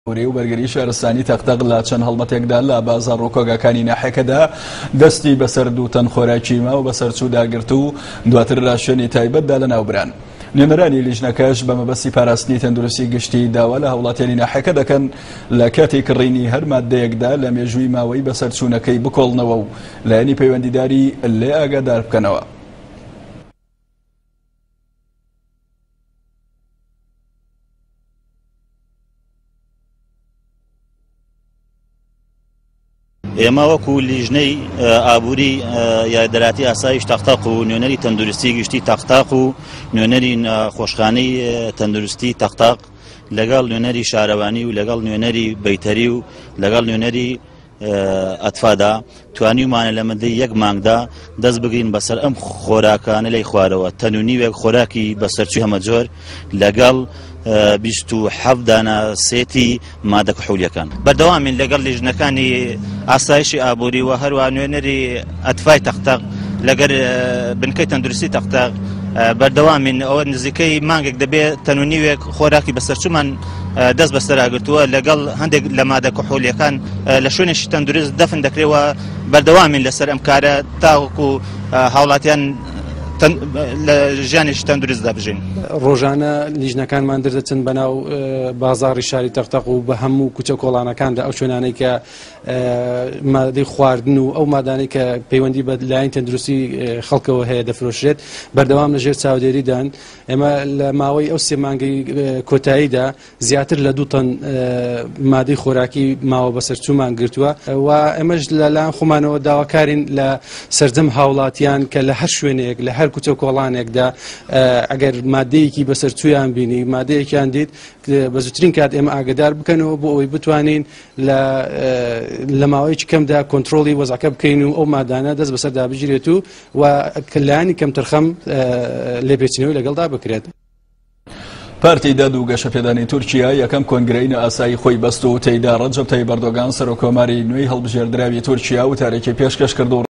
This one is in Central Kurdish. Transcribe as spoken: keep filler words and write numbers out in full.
و بەرگری شارستانی تەختەق لە چەند هەڵمەتێکدا لە بازاڕ و کۆگاکانی ناحیەکەدا دەستی بەسەر دوو تەن خۆراکی ما و بەسەرچوو داگرت و دواتر لە شوێنی تایبەتدا لە ناوبران. نوێنەرانی لیژنەکەش بە مەبەستی پاراستنی تەندروستی گشتی داوا لە هەوڵاتیانی ناحیەکە دەکەن لە کاتی کڕینی هەر مادەیەکدا لە مێژووی ماوەی بەسەرچوونەکەی بکۆڵنەوە و لایەنی پەیوەندیداری لێ ئاگادار بکەنەوە. ئێمە وەکو لیژنەی ئابووری یاددەراتی ئاسایش تەختەق و نوێنەری تەندروستی گشتی تەختەق و نوێنەری خۆشخانەی تەندروستی تەختەق لەگەڵ نوێنەری شارەوانی و لەگەڵ نوێنەری بەیتەری و لەگەڵ نوێنەری ئەتفادا توانیمانە لە مەدەی یەک مانگدا دەست بگرین بەسەر ئەم خۆراکانە لەی خوارەوە تەن و نیوێک خۆراکی بەسەرچووی هەمە جۆر لەگەڵ بیست و حەفت دانە سێتی مادە کحولیەکان. بەردەوامین لەگەڵ لیژنەکانی ئاسایشی ئابووری و هەروە نوێنەری ئەتفای تەختەق لەگەر بنکەی تەندروستی تەختەق بەردەوامین ئەوە نزیکەی مانگێک دەبێت تەن و نیوێک خۆراکی بەسەرچوومان دەست بەسەراگرتووە لەگەڵ هەندێک لە مادە کحولیەکان لە شوێنێکی تەندروست دەفن دەکرێەوە. بەردەوامین لەسەر ئەم کارە تاوەکو هاوڵاتیان لە ژیانێکی تەندروست دەبژین. ڕۆژانە لیژنەکانمان دەردەچن بەناو بازاڕی شاری تەختەق و بە هەموو کوچە کۆڵانەکاندا ئەو شوێنانەی کە مادەی خواردن و ئەو مادانەی کە پەیوەندی بە لایەنی تەندروستی خەڵکەوە هەیە دەفرۆشرێت بەردەوام لەژێر چاودێریدان. ئێمە لە ماوەی ئەو سێ مانگەی کۆتاییدا زیاتر لە دوو تەن مادەی خۆراکی ماوە بەسەرچوومان گرتووە و ئێمەش لەلایەن خۆمانەوە داواکارین لە سەردەم هاوڵاتیان کە لە هەر شوێنێک لە هەر کوچە کۆڵانێکدا ئەگەر مادەیەکی بەسەرچوویان بینی مادەیەکیان دیت بە زووترین کات ئێمە ئاگدار بکەنەوە بۆ ئەوەی بتوانین لە ماوەیەکی کەمدا کۆنتترۆلی وەزعەکە بکەین و ئەو مادانە دەست بەسەردا بگیرێت و و لایەنی کەم تەرخەم لێپێچینەوەی لەگەڵدا بکرێت. پارتی داد و گەشەپێدانی تورکیا یەکەم کۆنگرەی ئاسایی خۆی بەست و تێیدا ڕەجەب تایب ئەردۆغان سەرۆکۆماری نوێی هەڵبژێردراوی تورکیا و تارێکی پێشکەش کردو.